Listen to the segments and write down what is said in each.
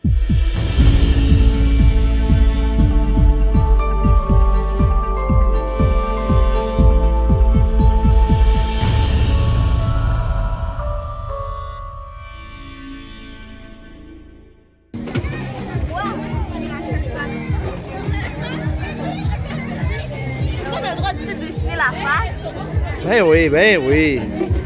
Ben oui, ben oui.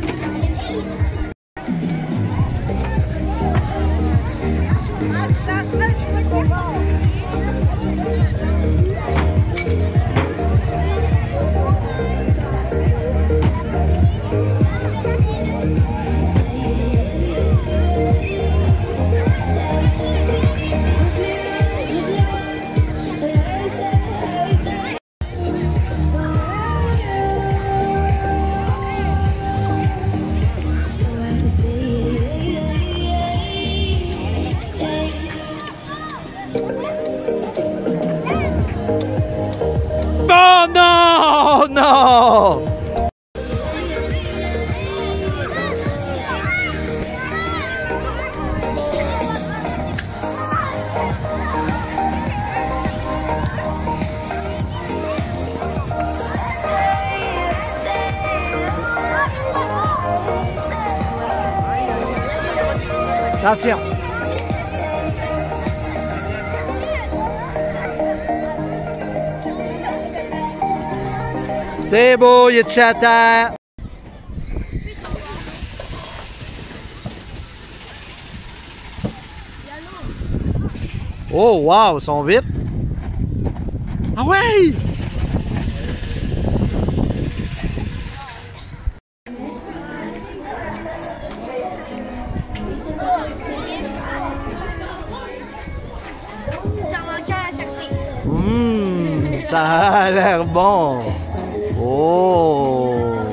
Oh non! Non! Attention! C'est beau, il y a de chata. Oh, wow, ils sont vite. Ah ouais! Ça a l'air bon. Oh!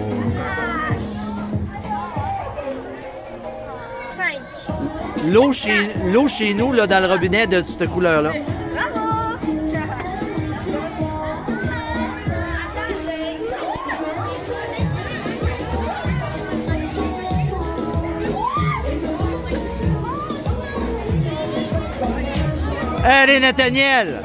5. L'eau chez nous, là, dans le robinet de cette couleur-là. Bravo! Allez, Nathaniel!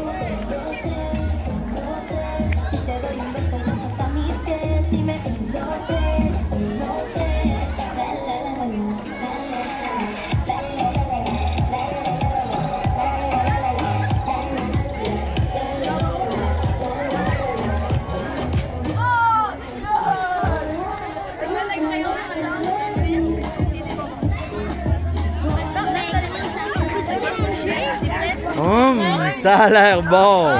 Ça a l'air bon.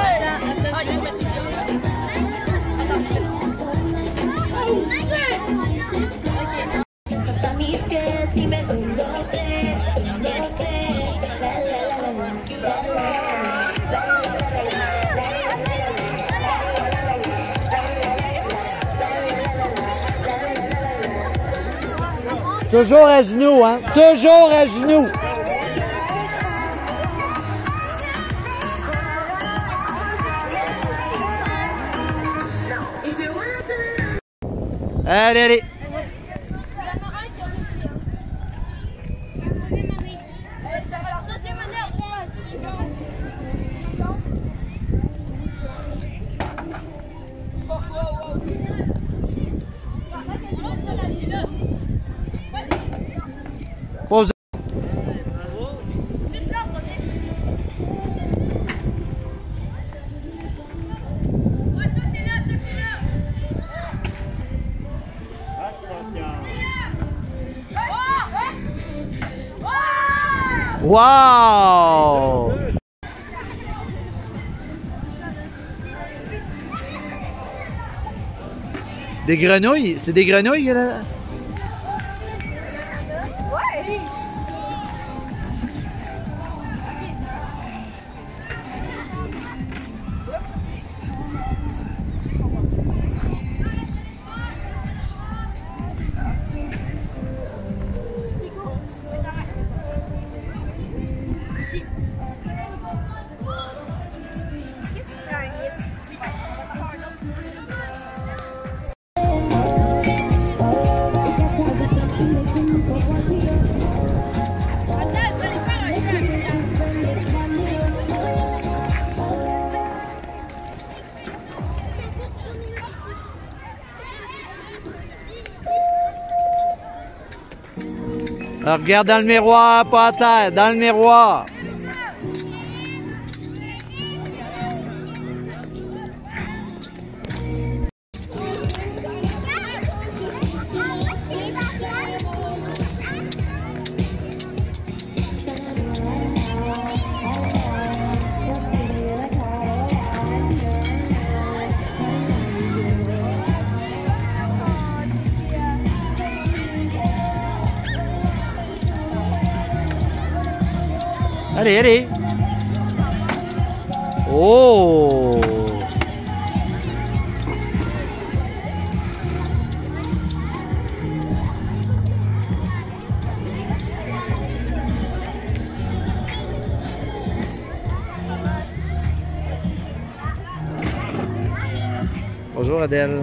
Toujours à genoux, hein? Toujours à genoux. Allez, allez. Il y en a un qui a réussi. La troisième année à droite. Pause. C'est là, prenez. Wow! Des grenouilles? C'est des grenouilles, là? Ouais! Regarde dans le miroir, pas à terre, dans le miroir. Allez, allez. Oh. Bonjour Adèle.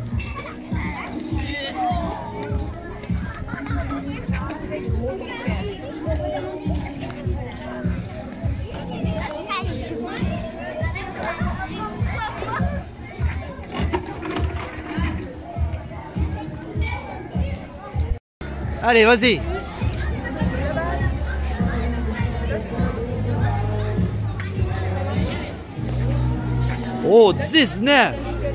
Allez, vas-y. Oh, 19.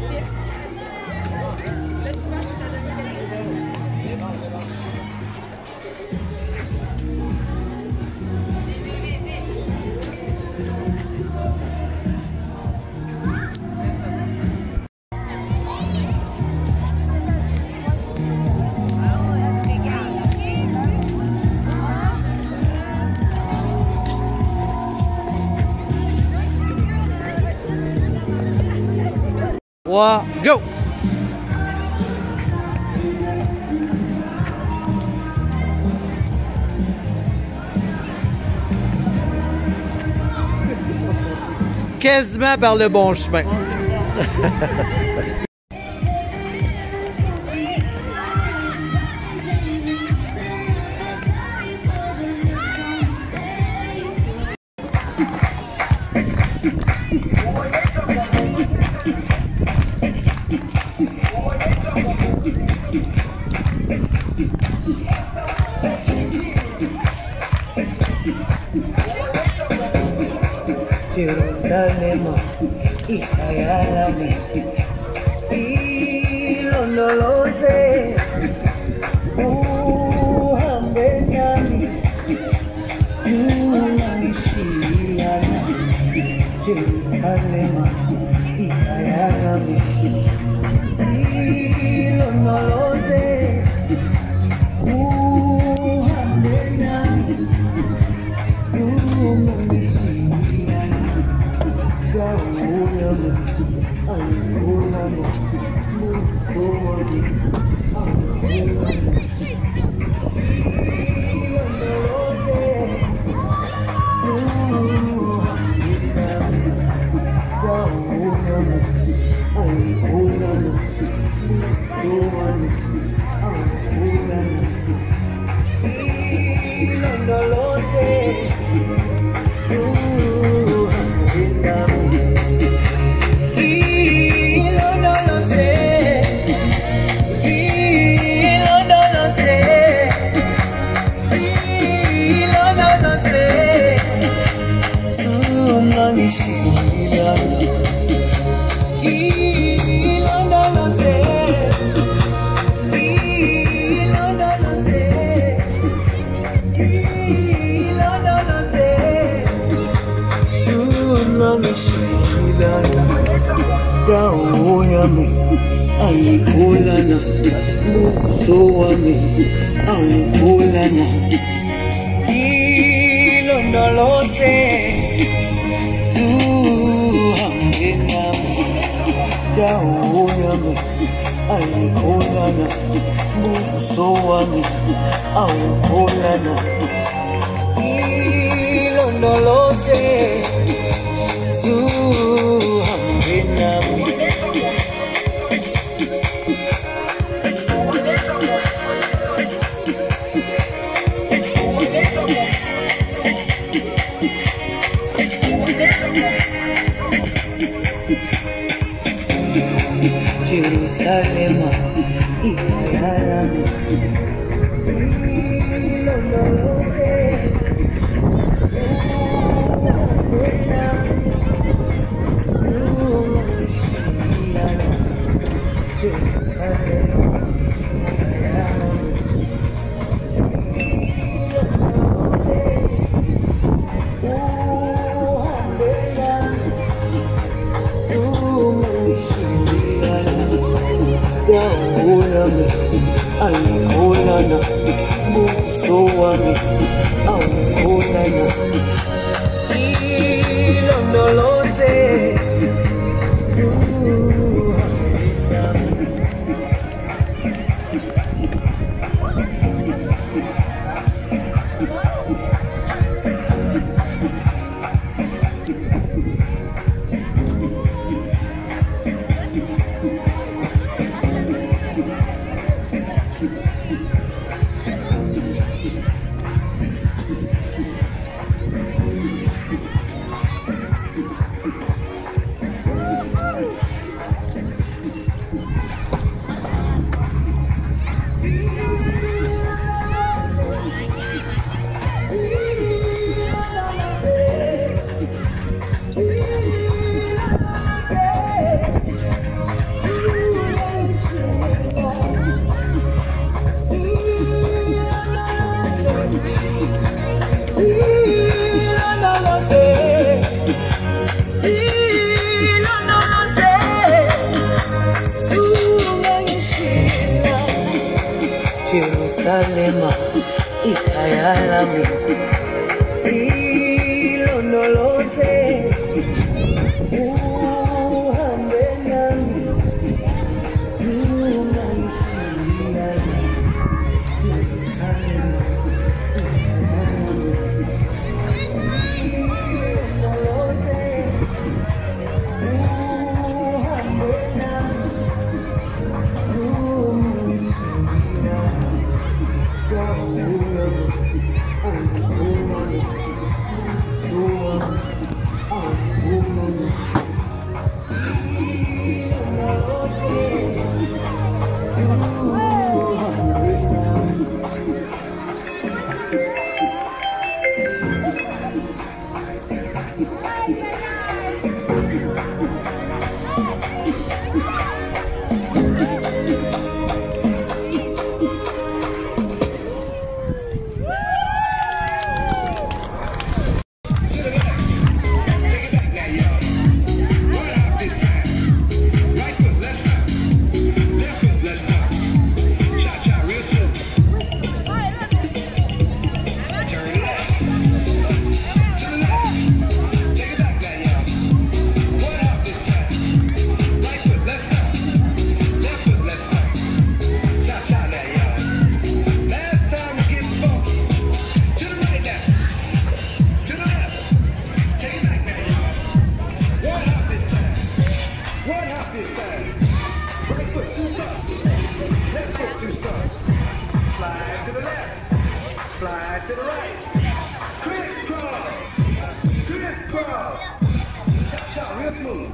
Go! Quasiment par le bon chemin. Jerusalem, ikayalami, ilondoloze, uhambe nami, unanishiana. Jerusalem, ikayalami, ilondoloze, uhambe nami, unanishiana. Aikulana, buso wami, aikulana, ilondoloze, suhambe nami, dawo yami, aikulana, buso wami, aikulana, ilondoloze, suhambe nami. Jerusalem, ikayalami, yami ayikholana buso wami awukholana ilondoloze Jerusalema ikhaya lami ilondoloze uhambe nami ungangishila Jerusalema ilondoloze uhambe nami Slide to the right. Crisscross. Crisscross. Chop, real smooth.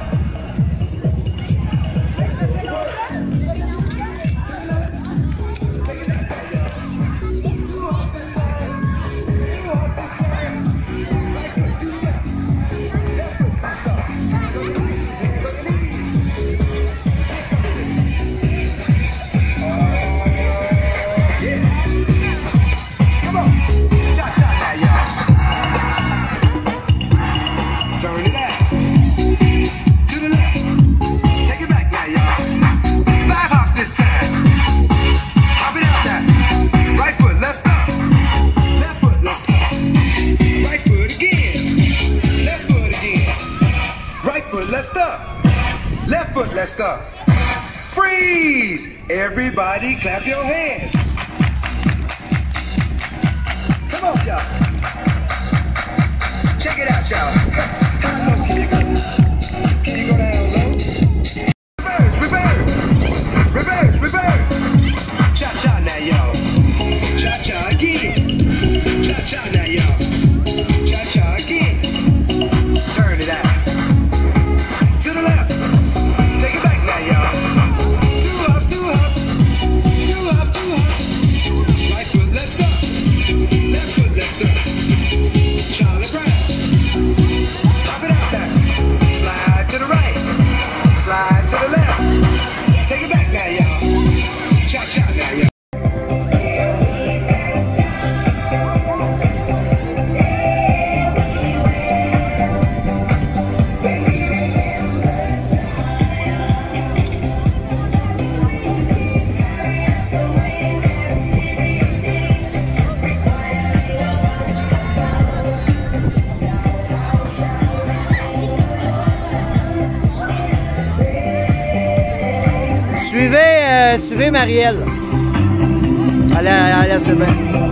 Let's stop. Left foot, let's stop. Freeze! Everybody clap your hands. Come on, y'all. Check it out, y'all. How low can you go? Can you go down low? Reverse, reverse, reverse, reverse. Cha-cha now, y'all. Cha-cha again. Cha-cha now, y'all. Cha-cha again. Turn it out. To the left. Take it back now, y'all. Two hops, two hops. Two hops, two hops. Right foot, left stop. Left foot, left stop. Suivez Marielle. Allez, c'est bien.